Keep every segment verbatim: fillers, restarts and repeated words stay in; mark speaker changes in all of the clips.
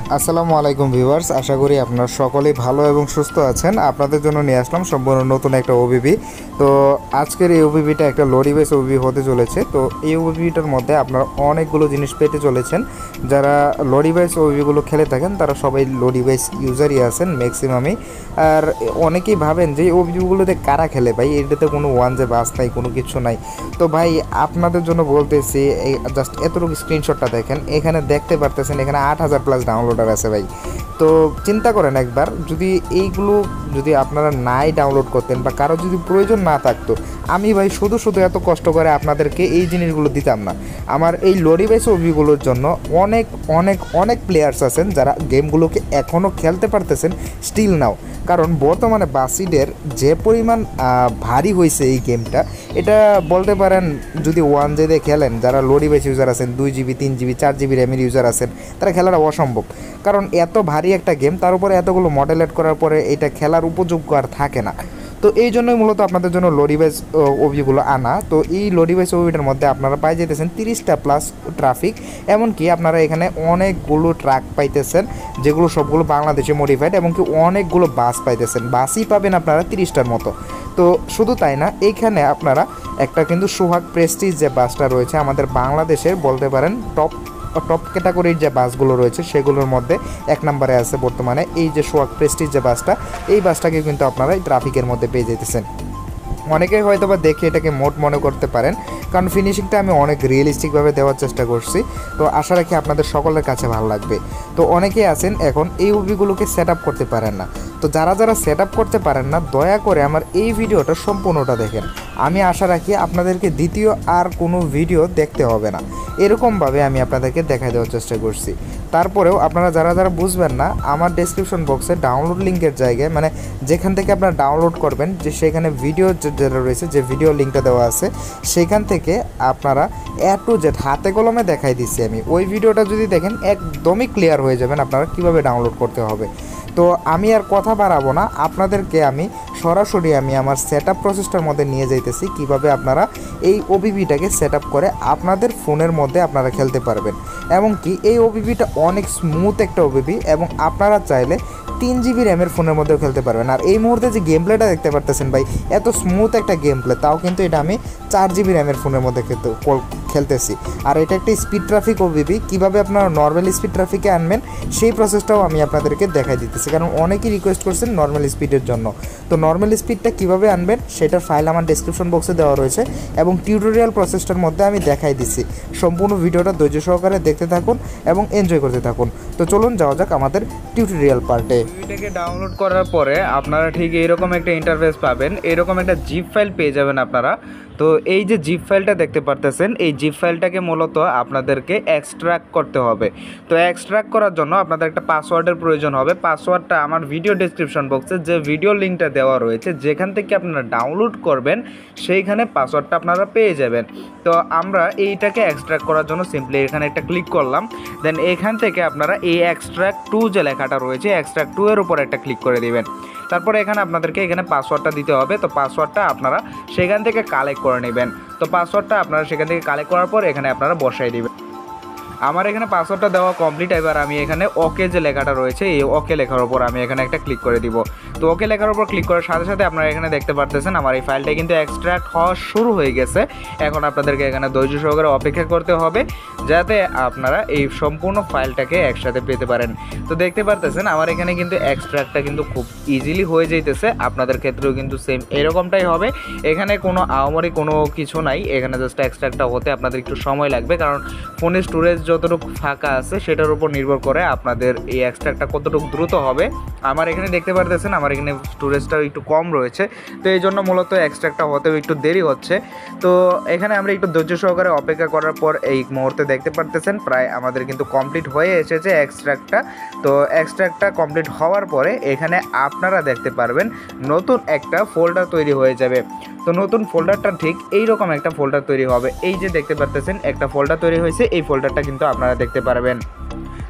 Speaker 1: আসসালামু আলাইকুম ভিউয়ার্স, আশা করি আপনারা সকলেই ভালো এবং সুস্থ আছেন। আপনাদের জন্য নিয়ে আসলাম সম্পূর্ণ নতুন একটা ওবিবি। তো আজকের এই ওবিবিটা একটা লো ডিভাইস ওবিবি হতে চলেছে। তো এই ওবিবিটার মধ্যে আপনারা অনেকগুলো জিনিস পেতে চলেছেন। যারা লো ডিভাইস ওবিবিগুলো খেলে থাকেন তারা সবাই লো ডিভাইস ইউজারই আছেন ম্যাক্সিমামই। আর অনেকেই ভাবেন যে এই ওবিবিগুলোতে কারা খেলে, ভাই এটাতে কোনো ওয়ান যে বাস নাই, কোনো কিছু নাই। তো ভাই আপনাদের জন্য বলতেছি, এই জাস্ট এতটুকু স্ক্রিনশটটা দেখেন, এখানে দেখতে পারতেছেন এখানে আট হাজার প্লাস ডাউনলোডার আছে ভাই। তো চিন্তা করেন একবার, যদি এইগুলো যদি আপনারা নাই ডাউনলোড করতেন বা কারো যদি প্রয়োজন না থাকতো, আমি ভাই শুধু শুধু এত কষ্ট করে আপনাদেরকে এই জিনিসগুলো দিতাম না। আমার এই লো ডিভাইস ওবিগুলোর জন্য অনেক অনেক অনেক প্লেয়ার্স আছেন যারা গেমগুলোকে এখনও খেলতে পারতেছেন স্টিল নাও। কারণ বর্তমানে বাসিডের যে পরিমাণ ভারী হয়েছে এই গেমটা, এটা বলতে পারেন যদি ওয়ান জেদে খেলেন, যারা লো ডিভাইস ইউজার আছেন, দুই জিবি তিন জিবি চার জিবি র্যামের ইউজার আছেন, তারা খেলাটা অসম্ভব। কারণ এত ভারী একটা গেম, তার উপরে এতগুলো মডেল অ্যাড করার পরে এটা খেলার উপযোগ্য আর থাকে না। তো এই জন্যই মূলত আপনাদের জন্য লো ডিভাইস ওবিগুলো আনা। তো এই লো ডিভাইস ওবিটার মধ্যে আপনারা পাই যেতেছেন তিরিশটা প্লাস ট্রাফিক, এমনকি আপনারা এখানে অনেকগুলো ট্রাক পাইতেছেন যেগুলো সবগুলো বাংলাদেশে মডিফাইড, এমনকি অনেকগুলো বাস পাইতেছেন। বাসই পাবেন আপনারা তিরিশটার মতো। তো শুধু তাই না, এইখানে আপনারা একটা কিন্তু সোহাগ প্রেস্টিজ যে বাসটা রয়েছে আমাদের বাংলাদেশের, বলতে পারেন টপ টপ ক্যাটাগরির যে বাসগুলো রয়েছে সেগুলোর মধ্যে এক নম্বরে আছে বর্তমানে এই যে সোহাগ প্রেস্টিজ যে বাসটা। এই বাসটাকে কিন্তু আপনারা এই ট্রাফিকের মধ্যে পেয়ে যেতেছেন। অনেকেই হয়তো বা দেখে এটাকে মোট মনে করতে পারেন, কারণ ফিনিশিংটা আমি অনেক রিয়েলিস্টিকভাবে দেওয়ার চেষ্টা করছি। তো আশা রাখি আপনাদের সকলের কাছে ভালো লাগবে। তো অনেকেই আছেন এখন এই ওবিগুলোকে সেট আপ করতে পারেন না। তো যারা যারা সেট আপ করতে পারেন না, দয়া করে আমার এই ভিডিওটা সম্পূর্ণটা দেখেন। আমি আশা রাখি আপনাদেরকে দ্বিতীয় আর কোনো ভিডিও দেখতে হবে না, এরকমভাবে আমি আপনাদেরকে দেখাই দেওয়ার চেষ্টা করছি। তারপরেও আপনারা যারা যারা বুঝবেন না, আমার ডেসক্রিপশন বক্সে ডাউনলোড লিঙ্কের জায়গায়, মানে যেখান থেকে আপনারা ডাউনলোড করবেন, যে সেখানে ভিডিও যেটা রয়েছে, যে ভিডিও লিঙ্কটা দেওয়া আছে, সেখান থেকে আপনারা এ টু জেড হাতে কলমে দেখাই দিচ্ছি আমি। ওই ভিডিওটা যদি দেখেন একদমই ক্লিয়ার হয়ে যাবেন আপনারা কীভাবে ডাউনলোড করতে হবে। তো আমি আর কথা বাড়াবো না, আপনাদেরকে আমি সরাসরি আমি আমার সেট আপ প্রসেসটার মধ্যে নিয়ে যাইতেছি, কিভাবে আপনারা এই ওবিবিটাকে সেট আপ করে আপনাদের ফোনের মধ্যে আপনারা খেলতে পারবেন। এমনকি এই ওবিবিটা অনেক স্মুথ একটা ওবিবি, এবং আপনারা চাইলে তিন জিবি র্যামের ফোনের মধ্যেও খেলতে পারবেন। আর এই মুহূর্তে যে গেম প্লেটা দেখতে পারতেছেন ভাই, এত স্মুথ একটা গেম প্লে, তাও কিন্তু এটা আমি চার জিবি র্যামের ফোনের মধ্যে খেলতে খেলতেছি। আর এটা একটা স্পিড ট্রাফিক ওবিবি, কীভাবে আপনারা নর্মাল স্পিড ট্রাফিকে আনবেন সেই প্রসেসটাও আমি আপনাদেরকে দেখাই দিতেছি, কারণ অনেকেই রিকোয়েস্ট করছেন নর্মাল স্পিডের জন্য। তো নর্মাল স্পিডটা কীভাবে আনবেন সেটার ফাইল আমার ডেসক্রিপশন বক্সে দেওয়া রয়েছে, এবং টিউটোরিয়াল প্রসেসটার মধ্যে আমি দেখাই দিচ্ছি। সম্পূর্ণ ভিডিওটা ধৈর্য সহকারে দেখতে থাকুন এবং এনজয় করতে থাকুন। তো চলুন যাওয়া যাক আমাদের টিউটোরিয়াল পার্টে।
Speaker 2: ভিডিওটাকে ডাউনলোড করার পরে আপনারা ঠিক এরকম একটা ইন্টারফেস পাবেন, এরকম একটা জিপ ফাইল পেয়ে যাবেন আপনারা। তো এই যে জিপ ফাইলটা দেখতে পারতেছেন, এই জিপ ফাইলটাকে মূলত আপনাদেরকে এক্সট্রাক্ট করতে হবে। তো এক্সট্রাক্ট করার জন্য আপনাদের একটা পাসওয়ার্ডের প্রয়োজন হবে। পাসওয়ার্ডটা আমার ভিডিও ডেসক্রিপশন বক্সে যে ভিডিও লিঙ্কটা দেওয়া রয়েছে, যেখান থেকে আপনারা ডাউনলোড করবেন সেইখানে পাসওয়ার্ডটা আপনারা পেয়ে যাবেন। তো আমরা এইটাকে এক্সট্রাক্ট করার জন্য সিম্পলি এখানে একটা ক্লিক করলাম, দেন এখান থেকে আপনারা এই এক্সট্রাক্ট টু যে লেখাটা রয়েছে, এক্সট্রাক্ট টু এর উপর একটা ক্লিক করে দিবেন। তারপরে এখানে আপনাদেরকে এখানে পাসওয়ার্ডটা দিতে হবে। তো পাসওয়ার্ডটা আপনারা সেখান থেকে কালেক্ট করে নেবেন। তো পাসওয়ার্ডটা আপনারা সেখান থেকে কালেক্ট করার পর এখানে আপনারা বসাই দিবেন। আমার এখানে পাসওয়ার্ডটা দেওয়া কমপ্লিট। এবার আমি এখানে ওকে যে লেখাটা রয়েছে, এই ওকে লেখার উপর আমি এখানে একটা ক্লিক করে দিব। তো ওকে লেখার উপর ক্লিক করার সাথে সাথে আপনারা এখানে দেখতে পারতেছেন আমার এই ফাইলটা কিন্তু এক্সট্রাক্ট হওয়া শুরু হয়ে গেছে। এখন আপনাদেরকে এখানে ধৈর্য সহকারে অপেক্ষা করতে হবে যাতে আপনারা এই সম্পূর্ণ ফাইলটাকে একসাথে পেতে পারেন। তো দেখতে পারতেছেন আমার এখানে কিন্তু এক্সট্রাক্টটা কিন্তু খুব ইজিলি হয়ে যাইতেছে। আপনাদের ক্ষেত্রেও কিন্তু সেম এরকমটাই হবে। এখানে কোনো আহামরি কোনো কিছু নাই, এখানে জাস্ট এক্সট্রাক্টটা হতে আপনাদের একটু সময় লাগবে, কারণ ফোনের স্টোরেজ যতটুকু ফাঁকা আছে সেটার উপর নির্ভর করে আপনাদের এই এক্সট্রাক্টটা কতটুকু দ্রুত হবে। আমার এখানে দেখতে পারতেছেন আমার এখানে স্টোরেজটাও একটু কম রয়েছে, তো এই জন্য মূলত এক্সট্রাক্টটা হতেও একটু দেরি হচ্ছে। তো এখানে আমরা একটু ধৈর্য সহকারে অপেক্ষা করার পর এই মুহূর্তে দেখতে পারতেছেন প্রায় আমাদের কিন্তু কমপ্লিট হয়ে এসেছে এক্সট্রাক্টটা। তো এক্সট্রাক্টটা কমপ্লিট হওয়ার পরে এখানে আপনারা দেখতে পারবেন নতুন একটা ফোল্ডার তৈরি হয়ে যাবে। তো নতুন ফোল্ডারটা ঠিক এইরকম একটা ফোল্ডার তৈরি হবে। এই যে দেখতে পারতেছেন একটা ফোল্ডার তৈরি হয়েছে, এই ফোল্ডারটা কিন্তু আপনারা দেখতে পারবেন। তো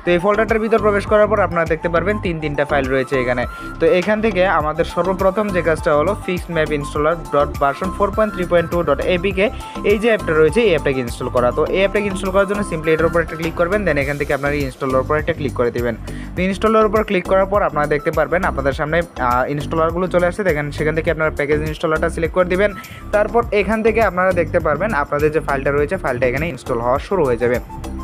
Speaker 2: এই ফোল্ডারটার ভিতর প্রবেশ করার পর আপনারা দেখতে পারবেন তিন তিনটা ফাইল রয়েছে এখানে। তো এখান থেকে আমাদের সর্বপ্রথম যে কাজটা হলো fixed map installer dot version four point three point two dot APK এই যে অ্যাপটা রয়েছে এই অ্যাপটাকে ইনস্টল করা। তো এই অ্যাপটাকে ইনস্টল করার জন্য সিম্পলি এটার উপর একটা ক্লিক করবেন, দেন এখান থেকে আপনারা ইনস্টলের উপর একটা ক্লিক করে দেবেন। তো ইনস্টলের উপর ক্লিক করার পর আপনারা দেখতে পারবেন আপনাদের সামনে ইনস্টলারগুলো চলে আসছে, দেখেন সেখান থেকে আপনারা প্যাকেজ ইনস্টলারটা সিলেক্ট করে দিবেন। তারপর এখান থেকে আপনারা দেখতে পারবেন আপনাদের যে ফাইলটা রয়েছে ফাইলটা এখানে ইনস্টল হওয়া শুরু হয়ে যাবে।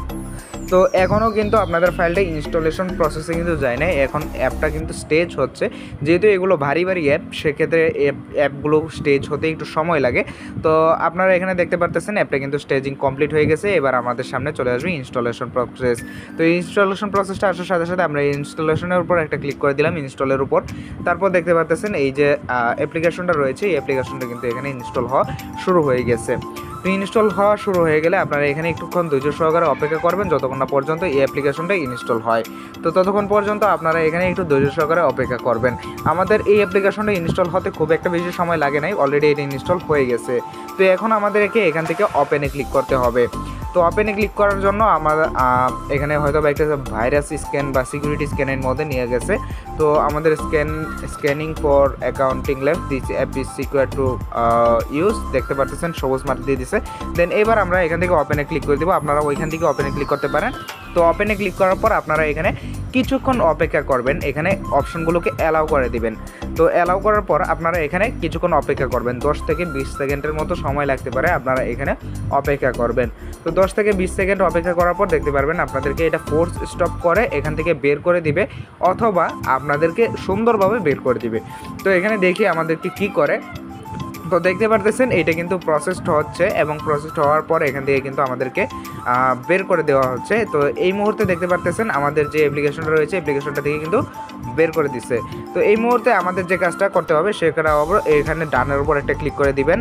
Speaker 2: তো এখনও কিন্তু আপনাদের ফাইলটা ইনস্টলেশন প্রসেসে কিন্তু যায় না, এখন অ্যাপটা কিন্তু স্টেজ হচ্ছে। যেহেতু এগুলো ভারী ভারী অ্যাপ, সেক্ষেত্রে অ্যাপগুলো স্টেজ হতে একটু সময় লাগে। তো আপনারা এখানে দেখতে পারতেছেন অ্যাপটা কিন্তু স্টেজিং কমপ্লিট হয়ে গেছে। এবার আমাদের সামনে চলে আসবে ইনস্টলেশন প্রসেস। তো ইনস্টলেশন প্রসেসটা আসার সাথে সাথে আমরা ইনস্টলেশনের উপর একটা ক্লিক করে দিলাম, ইনস্টলের উপর। তারপর দেখতে পারতেছেন এই যে অ্যাপ্লিকেশনটা রয়েছে এই অ্যাপ্লিকেশনটা কিন্তু এখানে ইনস্টল হওয়া শুরু হয়ে গেছে। তো ইনস্টল হওয়া শুরু হয়ে গেলে আপনারা এখানে একটুক্ষণ ধৈর্য সহকারে অপেক্ষা করবেন যতক্ষণ না পর্যন্ত এই অ্যাপ্লিকেশনটা ইনস্টল হয়। তো ততক্ষণ পর্যন্ত আপনারা এখানে একটু ধৈর্য সহকারে অপেক্ষা করবেন। আমাদের এই অ্যাপ্লিকেশনটা ইনস্টল হতে খুব একটা বেশি সময় লাগে নাই, অলরেডি এটা ইনস্টল হয়ে গেছে। তো এখন আমাদেরকে এখান থেকে ওপেনে ক্লিক করতে হবে। তো ওপেনে ক্লিক করার জন্য আমার এখানে হয়তো বা একটা ভাইরাস স্ক্যান বা সিকিউরিটি স্ক্যানের মধ্যে নিয়ে গেছে। তো আমাদের scan scanning for accounting lab this app is secure to use, দেখতে পাচ্ছেন সবুজ মার্ক দিয়ে দিছে। দেন এবার আমরা এখান থেকে ওপেনে ক্লিক করে দেবো, আপনারা ওইখান থেকে ওপেনে ক্লিক করতে পারেন। তো ওপেনে ক্লিক করার পর আপনারা এখানে কিছুক্ষণ অপেক্ষা করবেন, এখানে অপশনগুলোকে অ্যালাউ করে দিবেন। তো অ্যালাউ করার পর আপনারা এখানে কিছুক্ষণ অপেক্ষা করবেন, দশ থেকে বিশ সেকেন্ডের মতো সময় লাগতে পারে, আপনারা এখানে অপেক্ষা করবেন। তো দশ থেকে বিশ সেকেন্ড অপেক্ষা করার পর দেখতে পারবেন আপনাদেরকে এটা ফোর্স স্টপ করে এখান থেকে বের করে দিবে, অথবা আপনাদেরকে সুন্দরভাবে বের করে দিবে। তো এখানে দেখি আমাদেরকে কি করে। তো দেখতে পারতেছেন এটা কিন্তু প্রসেসড হচ্ছে, এবং প্রসেসড হওয়ার পর এখান থেকে কিন্তু আমাদেরকে বের করে দেওয়া হচ্ছে। তো এই মুহূর্তে দেখতে পারতেছেন আমাদের যে অ্যাপ্লিকেশনটা রয়েছে অ্যাপ্লিকেশনটা থেকে কিন্তু বের করে দিচ্ছে। তো এই মুহূর্তে আমাদের যে কাজটা করতে হবে সেখানে এখানে ডানের উপর একটা ক্লিক করে দিবেন।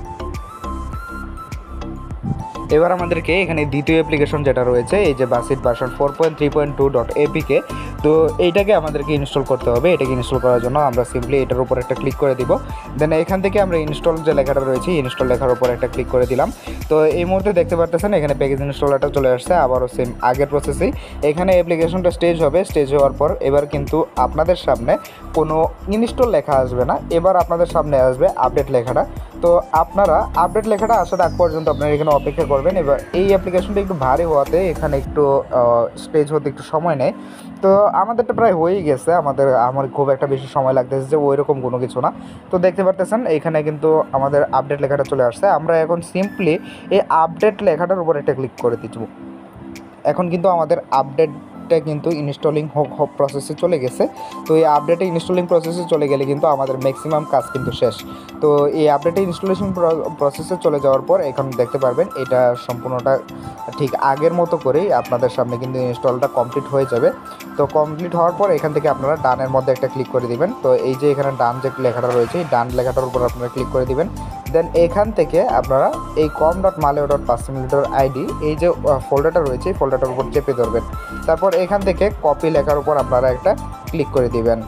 Speaker 2: এবার আমাদেরকে এখানে দ্বিতীয় অ্যাপ্লিকেশন যেটা রয়েছে এই যে বাসিট version four point three point two dot APK, তো এইটাকে আমাদেরকে ইনস্টল করতে হবে। এটাকে ইনস্টল করার জন্য আমরা সিম্পলি এটার উপর একটা ক্লিক করে দিব। দেন এখান থেকে আমরা ইনস্টল যে লেখাটা রয়েছে ইনস্টল লেখার উপর একটা ক্লিক করে দিলাম। তো এই মুহূর্তে দেখতে পাচ্ছেন এখানে প্যাকেজ ইনস্টলারটা চলে আসছে, আবারও সেম আগের প্রসেসেই এখানে অ্যাপ্লিকেশনটা স্টেজ হবে। স্টেজ হওয়ার পর এবার কিন্তু আপনাদের সামনে কোনো ইনস্টল লেখা আসবে না, এবার আপনাদের সামনে আসবে আপডেট লেখাটা। তো আপনারা আপডেট লেখাটা আসার আগ পর্যন্ত আপনারা এখানে অপেক্ষা করবেন। এবার এই অ্যাপ্লিকেশনটা একটু ভারী হওয়াতে এখানে একটু স্টেজ হতে একটু সময় নেয়। তো আমাদেরটা প্রায় হয়েই গেছে, আমাদের আমার খুব একটা বেশি সময় লাগতেছে যে ওই রকম কোনো কিছু না। তো দেখতে পারতেছেন এখানে কিন্তু আমাদের আপডেট লেখাটা চলে আসছে। আমরা এখন সিম্পলি এই আপডেট লেখাটার উপর একটা ক্লিক করে দিচ্ছি। এখন কিন্তু আমাদের আপডেট কিন্তু ইনস্টলিং হোক প্রসেসে চলে গেছে। তো এই আপডেটে ইনস্টলিং প্রসেসে চলে গেলে কিন্তু আমাদের ম্যাক্সিমাম কাজ কিন্তু শেষ। তো এই আপডেটে ইনস্টলেশন প্রসেসে চলে যাওয়ার পর এখন দেখতে পারবেন এটা সম্পূর্ণটা ঠিক আগের মতো করেই আপনাদের সামনে কিন্তু ইনস্টলটা কমপ্লিট হয়ে যাবে। তো কমপ্লিট হওয়ার পর এখান থেকে আপনারা ডানের মধ্যে একটা ক্লিক করে দিবেন। তো এই যে এখানে ডান যে লেখাটা রয়েছে এই ডান লেখাটার উপর আপনারা ক্লিক করে দিবেন। দেন এখান থেকে আপনারা এই কম ডট মালেও ডট পার্সোনালিটির আইডি এই যে ফোল্ডারটা রয়েছে এই ফোল্ডারটার উপর চেপে ধরবেন। তারপর এখান থেকে কপি লেখার উপর আপনারা একটা ক্লিক করে দিবেন।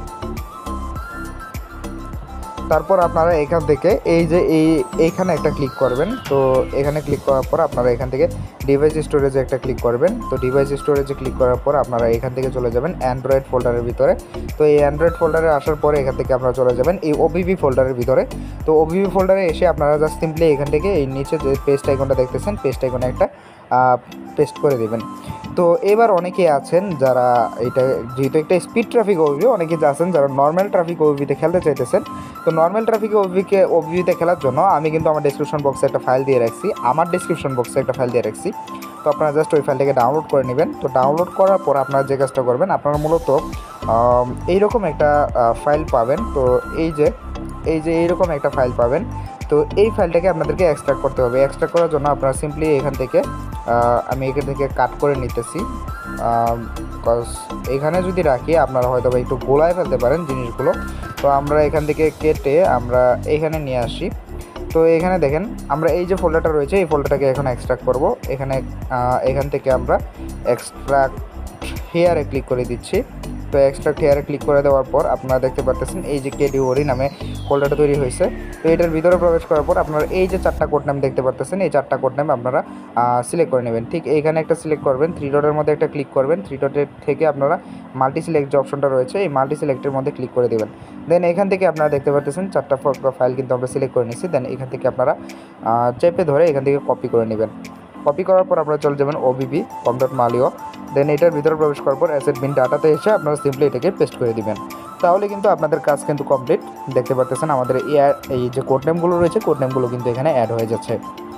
Speaker 2: তারপর আপনারা এখান থেকে এই যে এই এইখানে একটা ক্লিক করবেন। তো এখানে ক্লিক করার পর আপনারা এখান থেকে ডিভাইস স্টোরেজে একটা ক্লিক করবেন। তো ডিভাইস স্টোরেজে ক্লিক করার পর আপনারা এখান থেকে চলে যাবেন অ্যান্ড্রয়েড ফোল্ডারের ভিতরে। তো এই অ্যান্ড্রয়েড ফোল্ডারে আসার পরে এখান থেকে আপনারা চলে যাবেন এই ওবিবি ফোল্ডারের ভিতরে। তো ওবিবি ফোল্ডারে এসে আপনারা জাস্ট সিম্পলি এখান থেকে এই নিচে যে পেস্ট আইকনটা দেখতেছেন পেস্ট আইকনে একটা পেস্ট করে দেবেন। তো এবার অনেকে আছেন যারা এটা যেহেতু একটা স্পিড ট্রাফিক ওবিবি, অনেকে আছেন যারা নর্মাল ট্রাফিক ওবিবিতে খেলতে চাইতেছেন। তো নর্মাল ট্রাফিক ওবিবিকে ওবিবিতে খেলার জন্য আমি কিন্তু আমার ডিসক্রিপশন বক্সে একটা ফাইল দিয়ে রাখছি আমার ডিসক্রিপশন বক্সে একটা ফাইল দিয়ে রাখছি। তো আপনারা জাস্ট ওই ফাইলটাকে ডাউনলোড করে নেবেন। তো ডাউনলোড করার পর আপনারা যে কাজটা করবেন আপনারা মূলত এইরকম একটা ফাইল পাবেন। তো এই যে এই যে এইরকম একটা ফাইল পাবেন। তো এই ফাইলটাকে আপনাদেরকে এক্সট্রাক্ট করতে হবে। এক্সট্রাক্ট করার জন্য আপনারা সিম্পলি এখান থেকে আমি এখান থেকে কাট করে নিতেছি, কজ এখানে যদি রাখি আপনারা হয়তো বা একটু গোলায় ফেলতে পারেন জিনিসগুলো। তো আমরা এখান থেকে কেটে আমরা এখানে নিয়ে আসি। তো এখানে দেখেন আমরা এই যে ফোল্ডারটা রয়েছে এই ফোল্ডারটাকে এখন এক্সট্রাক্ট করব। এখানে এখান থেকে আমরা এক্সট্রাক্ট হেয়ারে ক্লিক করে দিচ্ছি। তো এক্সট্রাক্ট হেয়ারে ক্লিক করে দেওয়ার পর আপনারা দেখতে পাচ্ছেন এই যে কেডিওরি নামে
Speaker 1: ফোল্ডারটা তৈরি হয়েছে। তো এটার ভিতরে প্রবেশ করার পর আপনারা এই যে চারটা কোড নাম দেখতে পারতেছেন, এই চারটা কোড নাম আপনারা সিলেক্ট করে নেবেন। ঠিক এইখানে একটা সিলেক্ট করবেন, থ্রি ডটের মধ্যে একটা ক্লিক করবেন, থ্রি ডটের থেকে আপনারা মাল্টি সিলেক্ট যে অপশনটা রয়েছে এই মাল্টি সিলেক্টের মধ্যে ক্লিক করে দেবেন। দেন এখান থেকে আপনারা দেখতে পারতেছেন চারটা ফাইল কিন্তু আমরা সিলেক্ট করে নিচ্ছি। দেন এখান থেকে আপনারা চেপে ধরে এখান থেকে কপি করে নেবেন। কপি করার পর আপনারা চলে যাবেন ওবিবি কম.মালিও। দেন এটার ভিতরে প্রবেশ করার পর অ্যাসেট বিন ডাটাতে এসে আপনারা সিম্পলি এটাকে পেস্ট করে দিবেন। তাহলে কিন্তু আপনাদের কাজ কিন্তু কমপ্লিট। দেখতে পাচ্ছেন আমাদের এই যে কোড নেমগুলো রয়েছে কোড নেমগুলো কিন্তু এখানে অ্যাড হয়ে যাচ্ছে।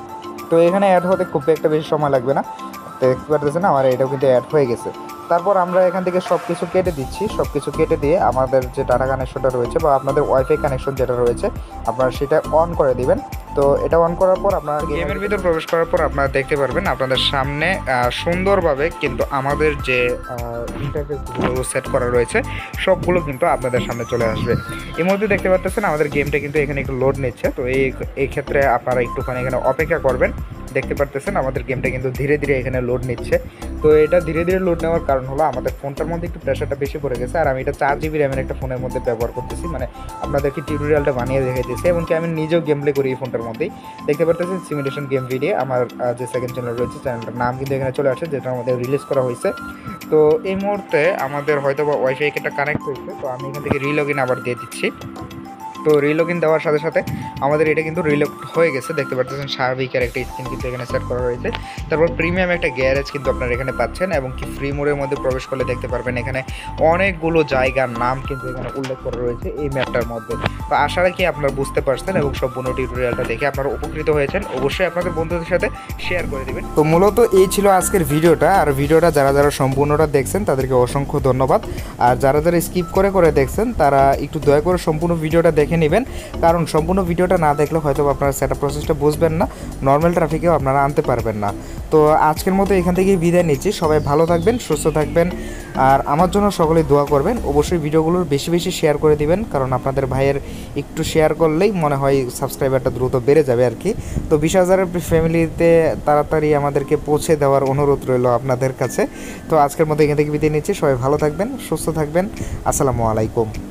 Speaker 1: তো এখানে অ্যাড হতে খুব একটা বেশি সময় লাগবে না। দেখতে পাচ্ছেন আমার এটাও কিন্তু অ্যাড হয়ে গেছে। তারপর আমরা এখান থেকে সব কিছু কেটে দিচ্ছি। সব কিছু কেটে দিয়ে আমাদের যে ডাটা কানেকশনটা রয়েছে বা আপনাদের ওয়াইফাই কানেকশন যেটা রয়েছে আপনারা সেটা অন করে দিবেন। তো এটা অন করার পর আপনারা গেমের ভিতর প্রবেশ করার পর আপনারা দেখতে পারবেন আপনাদের সামনে সুন্দরভাবে কিন্তু আমাদের যে ইন্টারফেসগুলো সেট করা রয়েছে সবগুলো কিন্তু আপনাদের সামনে চলে আসবে। এই মুহূর্তে দেখতে পাচ্ছেন আমাদের গেমটা কিন্তু এখানে একটু লোড নিচ্ছে। তো এই এই ক্ষেত্রে আপনারা একটুখানি এখানে অপেক্ষা করবেন। দেখতে পারতেছেন আমাদের গেমটা কিন্তু ধীরে ধীরে এখানে লোড নিচ্ছে। তো এটা ধীরে ধীরে লোড নেওয়ার কারণ হলো আমাদের ফোনটার মধ্যে একটু প্রেশারটা বেশি পড়ে গেছে। আর আমি এটা চার জিবি র্যামের একটা ফোনের মধ্যে ব্যবহার করতেছি, মানে আপনাদেরকে টিউটোরিয়ালটা বানিয়ে দেখে দিয়েছি। এমনকি আমি নিজেও গেম প্লে করি এই ফোনটার মধ্যেই। দেখতে পারতেছেন সিমুলেশন গেম ভিডিও আমার যে সেকেন্ড চ্যানেল রয়েছে, চ্যানেলটার নাম কিন্তু এখানে চলে আসে, যেটার মধ্যে রিলিজ করা হয়েছে। তো এই মুহূর্তে আমাদের হয়তো বা ওয়াইফাই একটা কানেক্ট হয়েছে। তো আমি এখান থেকে রিলগ ইন আবার দিয়ে দিচ্ছি। তো রিলগ ইন দেওয়ার সাথে সাথে আমাদের এটা কিন্তু রিলগ হয়ে গেছে। দেখতে পাচ্ছেন স্বাভাবিকের একটা স্ক্রিন কিন্তু এখানে সেট করা রয়েছে। তারপর প্রিমিয়াম একটা গ্যারেজ কিন্তু আপনারা এখানে পাচ্ছেন এবং কি ফ্রি মোডের মধ্যে প্রবেশ করলে দেখতে পারবেন এখানে অনেকগুলো জায়গার নাম কিন্তু এখানে উল্লেখ করা রয়েছে এই ম্যাপটার মধ্যে। তো আশা রাখি আপনারা বুঝতে পারছেন এবং সম্পূর্ণ টিউটোরিয়ালটা দেখে আপনারা উপকৃত হয়েছেন। অবশ্যই আপনাদের বন্ধুদের সাথে শেয়ার করে দেবেন। তো মূলত এই ছিল আজকের ভিডিওটা। আর ভিডিওটা যারা যারা সম্পূর্ণটা দেখছেন তাদেরকে অসংখ্য ধন্যবাদ। আর যারা যারা স্কিপ করে করে দেখছেন তারা একটু দয়া করে সম্পূর্ণ ভিডিওটা দেখে নেবেন, কারণ সম্পূর্ণ ভিডিওটা না দেখলে হয়তো আপনারা সেটআপ প্রসেসটা বুঝবেন না, নর্মাল ট্রাফিকেও আপনারা আনতে পারবেন না। তো আজকের মতো এখান থেকেই বিদায় নিচ্ছি। সবাই ভালো থাকবেন, সুস্থ থাকবেন, আর আমার জন্য সকলেই দোয়া করবেন। অবশ্যই ভিডিওগুলোর বেশি বেশি শেয়ার করে দিবেন, কারণ আপনাদের ভাইয়ের একটু শেয়ার করলেই মনে হয় সাবস্ক্রাইবারটা দ্রুত বেড়ে যাবে আর কি। তো বিশ হাজারের ফ্যামিলিতে তাড়াতাড়ি আমাদেরকে পৌঁছে দেওয়ার অনুরোধ রইল আপনাদের কাছে। তো আজকের মতো এখান থেকে বিদায় নিচ্ছি। সবাই ভালো থাকবেন, সুস্থ থাকবেন। আসসালামু আলাইকুম।